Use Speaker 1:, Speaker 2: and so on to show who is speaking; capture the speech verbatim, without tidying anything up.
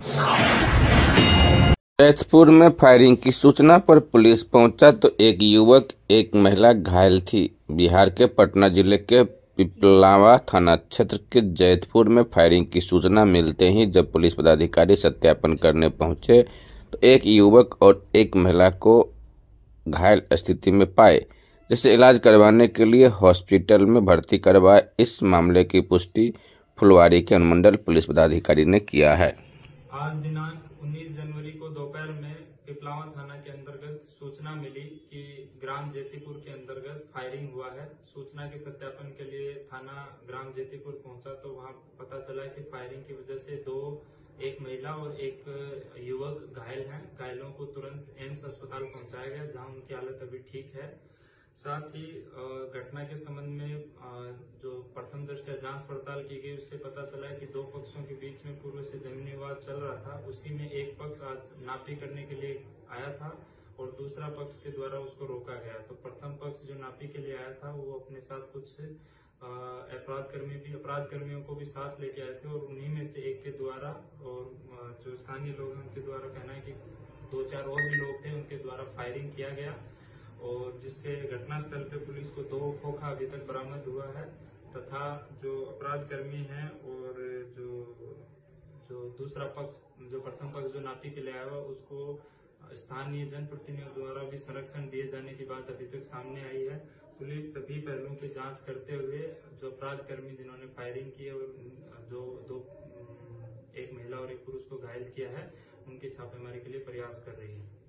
Speaker 1: जैतपुर में फायरिंग की सूचना पर पुलिस पहुंचा तो एक युवक एक महिला घायल थी। बिहार के पटना जिले के पिपलावा थाना क्षेत्र के जैतपुर में फायरिंग की सूचना मिलते ही जब पुलिस पदाधिकारी सत्यापन करने पहुंचे तो एक युवक और एक महिला को घायल स्थिति में पाए, जिसे इलाज करवाने के लिए हॉस्पिटल में भर्ती करवाए। इस मामले की पुष्टि फुलवारी के अनुमंडल पुलिस पदाधिकारी ने किया है।
Speaker 2: आज दिनांक उन्नीस जनवरी को दोपहर में पिपलावा थाना के अंतर्गत सूचना मिली कि ग्राम जैतीपुर के अंतर्गत फायरिंग हुआ है। सूचना के सत्यापन के लिए थाना ग्राम जैतीपुर पहुंचा तो वहां पता चला कि फायरिंग की वजह से दो एक महिला और एक युवक घायल हैं। घायलों को तुरंत एम्स अस्पताल पहुंचाया गया, जहां उनकी हालत अभी ठीक है। साथ ही घटना के संबंध में जो प्रथम दृष्टया जांच पड़ताल की गई, उससे पता चला है कि दो पक्षों के बीच में पूर्व से जमीनी विवाद चल रहा था। उसी में एक पक्ष आज नापी करने के लिए आया था और दूसरा पक्ष के द्वारा उसको रोका गया। तो प्रथम पक्ष जो नापी के लिए आया था वो अपने साथ कुछ अपराध कर्मी भी अपराध कर्मियों को भी साथ लेके आए थे और उन्हीं में से एक के द्वारा और जो स्थानीय लोग हैं उनके द्वारा कहना है कि दो चार और भी लोग थे, उनके द्वारा फायरिंग किया गया और जिससे घटनास्थल पे पुलिस को दो खोखा अभी तक बरामद हुआ है तथा जो अपराध कर्मी हैं और जो जो दूसरा पक्ष जो प्रथम पक्ष जो नापी के लिए आया हुआ उसको स्थानीय जनप्रतिनिधियों द्वारा भी संरक्षण दिए जाने की बात अभी तक सामने आई है। पुलिस सभी पहलुओं की जांच करते हुए जो अपराध कर्मी जिन्होंने फायरिंग की और जो दो एक महिला और एक पुरुष को घायल किया है, उनकी छापेमारी के लिए प्रयास कर रही है।